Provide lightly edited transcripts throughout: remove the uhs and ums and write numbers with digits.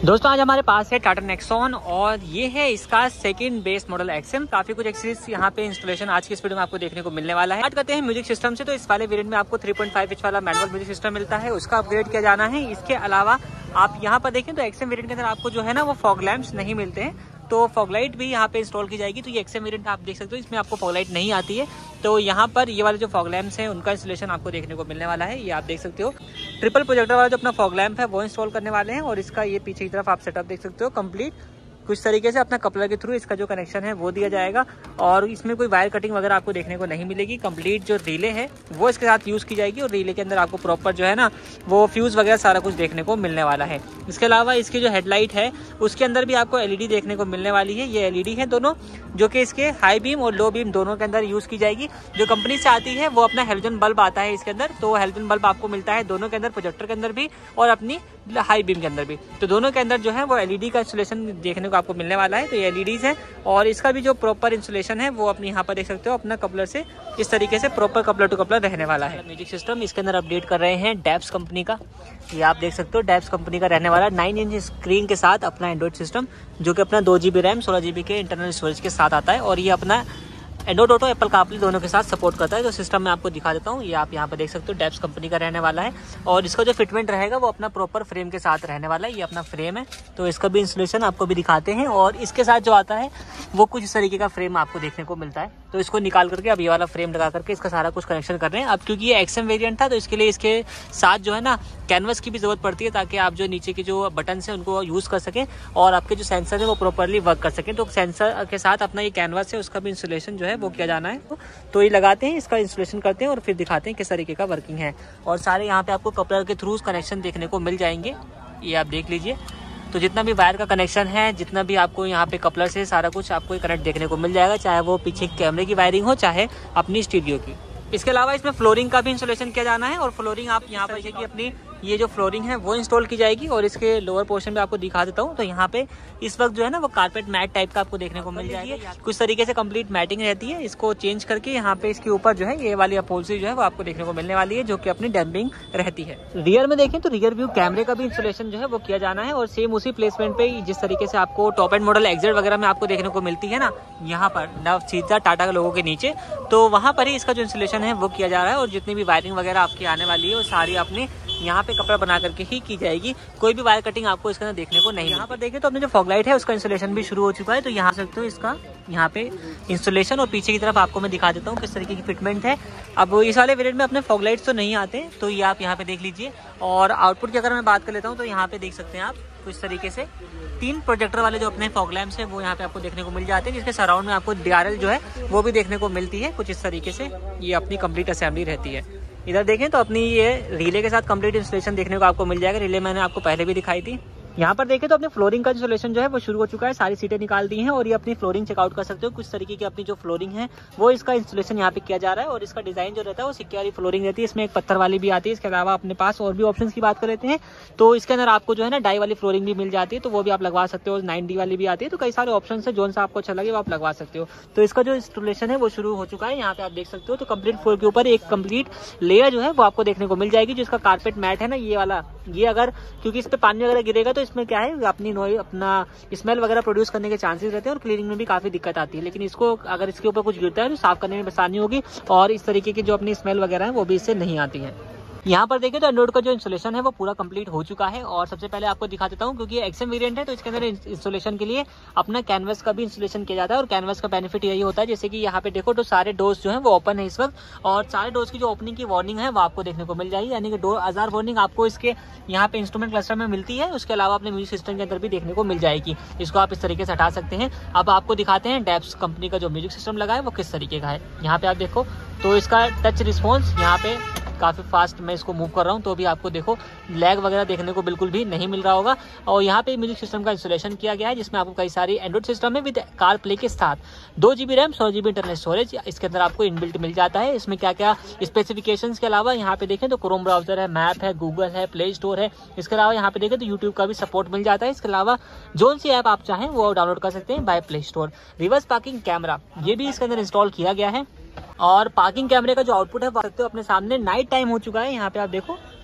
दोस्तों आज हमारे पास है टाटा नेक्सॉन और ये है इसका सेकंड बेस मॉडल एक्सएम। काफी कुछ एक्सेस यहाँ पे इंस्टॉलेशन आज की इस वीडियो में आपको देखने को मिलने वाला है। बात करते हैं म्यूजिक सिस्टम से, तो इस वाले वेरिएंट में आपको 3.5 इंच वाला मैनुअल म्यूजिक सिस्टम मिलता है, उसका अपग्रेड किया जाना है। इसके अलावा आप यहाँ पर देखें तो एक्सएम वेरिएंट के अंदर आपको जो है ना वो फॉग लैंप्स नहीं मिलते हैं, तो फॉग लाइट भी यहाँ पे इंस्टॉल की जाएगी। तो ये एक्सएम वेरिएंट आप देख सकते हो, इसमें आपको फॉग लाइट नहीं आती है। तो यहाँ पर ये वाले जो फॉग लैंप्स हैं उनका इंस्टॉलेशन आपको देखने को मिलने वाला है। ये आप देख सकते हो ट्रिपल प्रोजेक्टर वाला जो अपना फॉग लैंप है वो इंस्टॉल करने वाले हैं। और इसका ये पीछे की तरफ आप सेटअप देख सकते हो कंप्लीट कुछ तरीके से अपना कपलर के थ्रू इसका जो कनेक्शन है वो दिया जाएगा। और इसमें कोई वायर कटिंग वगैरह आपको देखने को नहीं मिलेगी। कंप्लीट जो रिले है वो इसके साथ यूज़ की जाएगी और रिले के अंदर आपको प्रॉपर जो है ना वो फ्यूज़ वगैरह सारा कुछ देखने को मिलने वाला है। इसके अलावा इसकी जो हेडलाइट है उसके अंदर भी आपको एलईडी देखने को मिलने वाली है। ये एलईडी है दोनों, जो कि इसके हाई बीम और लो बीम दोनों के अंदर यूज़ की जाएगी। जो कंपनी से आती है वो अपना हेलोजन बल्ब आता है इसके अंदर, तो हेलोजन बल्ब आपको मिलता है दोनों के अंदर, प्रोजेक्टर के अंदर भी और अपनी हाई बीम के अंदर भी। तो दोनों के अंदर जो है वो एलईडी का इंस्टॉलेशन देखने को आपको मिलने वाला है। तो ये एलईडीज है और इसका भी जो प्रॉपर इंस्टॉलेशन है वो अपने यहाँ पर देख सकते हो अपना कपलर से इस तरीके से प्रॉपर कपलर टू कपलर रहने वाला है। म्यूजिक सिस्टम इसके अंदर अपडेट कर रहे हैं डेप्स कंपनी का। ये आप देख सकते हो डेप्स कंपनी का रहने वाला 9 इंच स्क्रीन के साथ अपना एंड्रॉइड सिस्टम, जो कि अपना 2 GB रैम 16 GB के इंटरनल स्टोरेज के साथ आता है। और ये अपना एंड्रॉइड ऑटो एप्पल कारप्ले दोनों के साथ सपोर्ट करता है। तो सिस्टम मैं आपको दिखा देता हूँ, ये आप यहाँ पर देख सकते हो डेप्स कंपनी का रहने वाला है। और इसका जो फिटमेंट रहेगा वो अपना प्रॉपर फ्रेम के साथ रहने वाला है। ये अपना फ्रेम है, तो इसका भी इंस्टॉलेशन आपको भी दिखाते हैं। और इसके साथ जो आता है वो कुछ इस तरीके का फ्रेम आपको देखने को मिलता है। तो इसको निकाल करके अब ये वाला फ्रेम लगा करके इसका सारा कुछ कनेक्शन कर रहे हैं। अब क्योंकि ये एक्सएम वेरिएंट था तो इसके लिए इसके साथ जो है ना कैनवस की भी जरूरत पड़ती है, ताकि आप जो नीचे के जो बटन है उनको यूज़ कर सकें और आपके जो सेंसर है वो प्रॉपरली वर्क कर सकें। तो सेंसर के साथ अपना ये कैनवस है उसका भी इंस्टॉलेशन जो है वो किया जाना है। तो ये लगाते हैं, इसका इंस्टॉलेशन करते हैं और फिर दिखाते हैं किस तरीके का वर्किंग है। और सारे यहाँ पे आपको कपलर के थ्रू कनेक्शन देखने को मिल जाएंगे, ये आप देख लीजिए। तो जितना भी वायर का कनेक्शन है, जितना भी आपको यहाँ पे कपलर से सारा कुछ आपको कनेक्ट देखने को मिल जाएगा, चाहे वो पीछे कैमरे की वायरिंग हो चाहे अपनी स्टूडियो की। इसके अलावा इसमें फ्लोरिंग का भी इंस्टॉलेशन किया जाना है। और फ्लोरिंग आप यहाँ पर देखिए अपनी ये जो फ्लोरिंग है वो इंस्टॉल की जाएगी। और इसके लोअर पोर्शन में आपको दिखा देता हूँ, तो यहाँ पे इस वक्त जो है ना वो कारपेट मैट टाइप का आपको देखने को मिल जाएगा। कुछ तरीके से कंप्लीट मैटिंग रहती है, इसको चेंज करके यहाँ पे इसके ऊपर जो है ये वाली अपहोल्स्ट्री जो है वो आपको देखने को मिलने वाली है, जो कि अपनी डैम्पिंग रहती है। रियर में देखें तो रियर व्यू कैमरे का भी इंस्टॉलेशन जो है वो किया जाना है। और सेम उसी प्लेसमेंट पे जिस तरीके से आपको टॉप एंड मॉडल एक्जेड वगैरह में आपको देखने को मिलती है ना, यहाँ पर ना सीधा टाटा के लोगों के नीचे, तो वहाँ पर ही इसका जो इंस्टॉलेशन है वो किया जा रहा है। और जितनी भी वायरिंग वगैरह आपकी आने वाली है वो सारी अपनी यहाँ पे कपड़ा बना करके ही की जाएगी। कोई भी वायर कटिंग आपको इसके अंदर देखने को नहीं। यहाँ पर देखें तो अपने जो फॉग लाइट है उसका इंस्टॉलेशन भी शुरू हो चुका है। तो यहाँ सकते हो इसका यहाँ पे इंस्टॉलेशन, और पीछे की तरफ आपको मैं दिखा देता हूँ किस तरीके की फिटमेंट है। अब इस वाले वेरिएंट में अपने फॉग लाइट्स तो नहीं आते, तो ये आप यहाँ पे देख लीजिए। और आउटपुट की अगर मैं बात कर लेता हूँ तो यहाँ पे देख सकते हैं आप कुछ तरीके से 3 प्रोजेक्टर वाले जो अपने फॉग लैंप्स हैं वो यहाँ पे आपको देखने को मिल जाते हैं, जिसके सराउंड में आपको DRL जो है वो भी देखने को मिलती है। कुछ इस तरीके से ये अपनी कंप्लीट असेंबली रहती है। इधर देखें तो अपनी ये रिले के साथ कंप्लीट इंस्टॉलेशन देखने को आपको मिल जाएगा। रिले मैंने आपको पहले भी दिखाई थी। यहाँ पर देखें तो अपनी फ्लोरिंग का इंस्टॉलेशन जो है वो शुरू हो चुका है, सारी सीटें निकाल दी हैं और ये अपनी फ्लोरिंग चेकआउट कर सकते हो। कुछ तरीके की अपनी जो फ्लोरिंग है वो इसका इंस्टॉलेशन यहाँ पे किया जा रहा है। और इसका डिजाइन जो रहता है वो सिक्के वाली फ्लोरिंग रहती है, इसमें एक पत्थर वाली भी आती है। इसके अलावा अपने पास और भी ऑप्शन की बात कर लेते हैं तो इसके अंदर आपको जो है ना डाई वाली फ्लोरिंग भी मिल जाती है, तो वो भी आप लगवा सकते हो। 9D वाली भी आती है, तो कई सारे ऑप्शन है, जो सा आपको अच्छा लगे वो आप लगवा सकते हो। तो इसका जो इंस्टॉलेशन है वो शुरू हो चुका है, यहाँ पे आप देख सकते हो। तो कंप्लीट फ्लोर के ऊपर एक कंप्लीट लेयर जो है वो आपको देखने को मिल जाएगी। जो इसका कारपेट मैट है ना ये वाला, ये अगर क्योंकि इस पे पानी वगैरह गिरेगा तो इसमें क्या है अपना स्मेल वगैरह प्रोड्यूस करने के चांसेस रहते हैं और क्लीनिंग में भी काफी दिक्कत आती है। लेकिन इसको अगर इसके ऊपर कुछ गिरता है तो साफ करने में आसानी होगी और इस तरीके की जो अपनी स्मेल वगैरह है वो भी इससे नहीं आती है। यहाँ पर देखें तो एंड्रॉइड का जो इंस्टॉलेशन है वो पूरा कंप्लीट हो चुका है। और सबसे पहले आपको दिखा देता हूँ, क्योंकि एक्सएम वेरिएंट है तो इसके अंदर इंस्टॉलेशन के लिए अपना कैनवस का भी इंस्टॉलेशन किया जाता है। और कैनवस का बेनिफिट यही होता है, जैसे कि यहाँ पे देखो तो सारे डोर्स जो है वो ओपन है इस वक्त, और सारे डोर्स की जो ओपनिंग की वार्निंग है वो आपको देखने को मिल जाएगी। यानी कि डोर आजार वार्निंग आपको इसके यहाँ पे इंस्ट्रूमेंट क्लस्टर में मिलती है। उसके अलावा अपने म्यूजिक सिस्टम के अंदर भी देखने को मिल जाएगी। इसको आप इस तरीके से हटा सकते हैं। अब आपको दिखाते हैं डेप्स कंपनी का जो म्यूजिक सिस्टम लगा है वो किस तरीके का है। यहाँ पे आप देखो तो इसका टच रिस्पॉन्स यहाँ पे काफ़ी फास्ट मैं इसको मूव कर रहा हूँ तो भी आपको देखो लैग वगैरह देखने को बिल्कुल भी नहीं मिल रहा होगा। और यहाँ पे म्यूजिक सिस्टम का इंस्टॉलेशन किया गया है, जिसमें आपको कई सारी एंड्रॉइड सिस्टम है विद कारप्ले के साथ 2 GB RAM 16 GB internal storage इसके अंदर आपको इनबिल्ट मिल जाता है। इसमें क्या क्या स्पेसिफिकेशंस के अलावा यहाँ पे देखें तो क्रोम ब्राउजर है, मैप है, गूगल है, प्ले स्टोर है। इसके अलावा यहाँ पे देखें तो यूट्यूब का भी सपोर्ट मिल जाता है। इसके अलावा जो सी ऐप आप चाहें वो डाउनलोड कर सकते हैं by Play Store. Reverse parking camera ये भी इसके अंदर इंस्टॉल किया गया है। और पार्किंग कैमरे का जो आउटपुट है वो सकते हो अपने सामने। नाइट टाइम हो चुका है, यहाँ पे आप देखो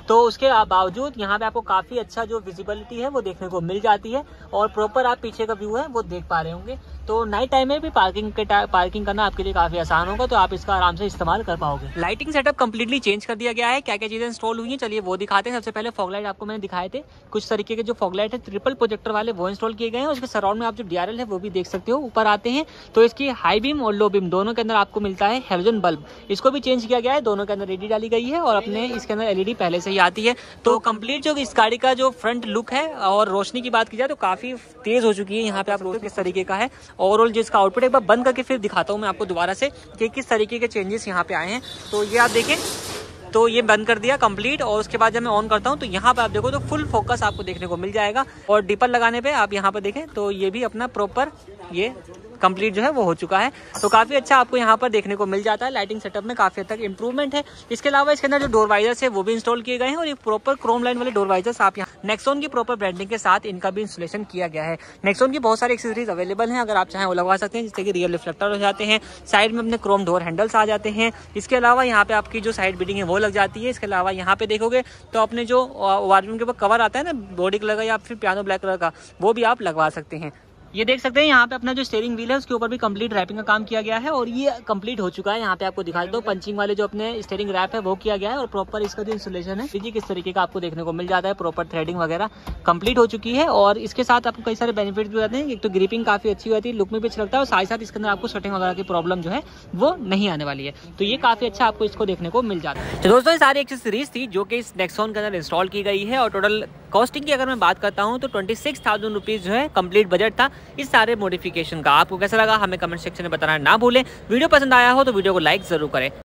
तो उसके बावजूद यहाँ पे आपको काफी अच्छा जो विजिबिलिटी है वो देखने को मिल जाती है और प्रॉपर आप पीछे का व्यू है वो देख पा रहे होंगे। तो नाइट टाइम में भी पार्किंग करना आपके लिए काफी आसान होगा, तो आप इसका आराम से इस्तेमाल कर पाओगे। लाइटिंग सेटअप कंप्लीटली चेंज कर दिया गया है। क्या क्या चीजें इंस्टॉल हुई है चलिए वो दिखाते हैं। सबसे पहले फॉग लाइट आपको मैंने दिखाए थे, कुछ तरीके के जो फॉग लाइट है ट्रिपल प्रोजेक्टर वाले वो इंस्टॉल किए गए हैं। उसके सराउंड में आप जो DRL है वो भी देख सकते हो। ऊपर आते हैं तो इसकी हाई बीम और लो बीम दोनों के अंदर आपको मिलता है हेलोजन बल्ब, इसको भी चेंज किया गया है। दोनों के अंदर LED डाली गई है और अपने इसके अंदर LED पहले से ही आती है। तो कंप्लीट जो इस गाड़ी का जो फ्रंट लुक है और रोशनी की बात की जाए तो काफी तेज हो चुकी है। यहाँ पे आप रोशनी किस तरीके का है, ओवरऑल जो इसका आउटपुट एक बार बंद करके फिर दिखाता हूँ मैं आपको दोबारा से कि किस तरीके के चेंजेस यहाँ पे आए हैं। तो ये आप देखें, तो ये बंद कर दिया कंप्लीट और उसके बाद जब मैं ऑन करता हूँ तो यहाँ पे आप देखो तो फुल फोकस आपको देखने को मिल जाएगा। और डिपर लगाने पे आप यहाँ पर देखें तो ये भी अपना प्रॉपर ये कंप्लीट जो है वो हो चुका है। तो काफी अच्छा आपको यहाँ पर देखने को मिल जाता है। लाइटिंग सेटअप में काफी हद तक इंप्रूवमेंट है। इसके अलावा इसके अंदर जो डोर वाइजर्स है वो भी इंस्टॉल किए गए हैं और ये प्रॉपर क्रोम लाइन वाले डोर वाइजर्स आप यहाँ नेक्सॉन की प्रॉपर ब्रांडिंग के साथ इनका भी इंस्टॉलेशन किया गया है। नेक्सॉन की बहुत सारी एक्सेसरीज अवेलेबल हैं, अगर आप चाहें वो लगवा सकते हैं, जैसे कि रियर रिफ्लेक्टर हो जाते हैं, साइड में अपने क्रोम डोर हैंडल्स आ जाते हैं। इसके अलावा यहाँ पे आपकी जो साइड बिडिंग है वो लग जाती है। इसके अलावा यहाँ पे देखोगे तो अपने जो वार्डरूम के ऊपर कवर आता है ना बॉडी कलर का या फिर पियानो ब्लैक कलर का, वो भी आप लगवा सकते हैं। ये देख सकते हैं यहाँ पे अपना जो स्टीयरिंग व्हील है उसके ऊपर भी कंप्लीट रैपिंग का काम किया गया है और ये कंप्लीट हो चुका है। यहाँ पे आपको दिखा देता हूँ पंचिंग वाले जो अपने स्टीयरिंग रैप है वो किया गया है और प्रॉपर इसका जो इंस्टॉलेशन है जी किस तरीके का आपको देखने को मिल जाता है। प्रॉपर थ्रेडिंग वगैरह कंप्लीट हो चुकी है और इसके साथ आपको कई सारे बेनिफिट भी होते हैं। एक तो ग्रिपिंग काफी अच्छी होती है, लुक में भी अच्छा लगता है और साथ ही साथ इसके अंदर आपको स्वेटिंग वगैरह की प्रॉब्लम जो है वो नहीं आने वाली है। तो ये काफी अच्छा आपको इसको देखने को मिल जाता है। तो दोस्तों ये सारी एक्सेसरीज थी जो कि इस नेक्सॉन के अंदर इंस्टॉल की गई है और टोटल कॉस्टिंग की अगर मैं बात करता हूँ तो 26,000 रुपीज जो है कंप्लीट बजट था इस सारे मॉडिफिकेशन का। आपको कैसा लगा हमें कमेंट सेक्शन में बताना ना भूलें। वीडियो पसंद आया हो तो वीडियो को लाइक जरूर करें।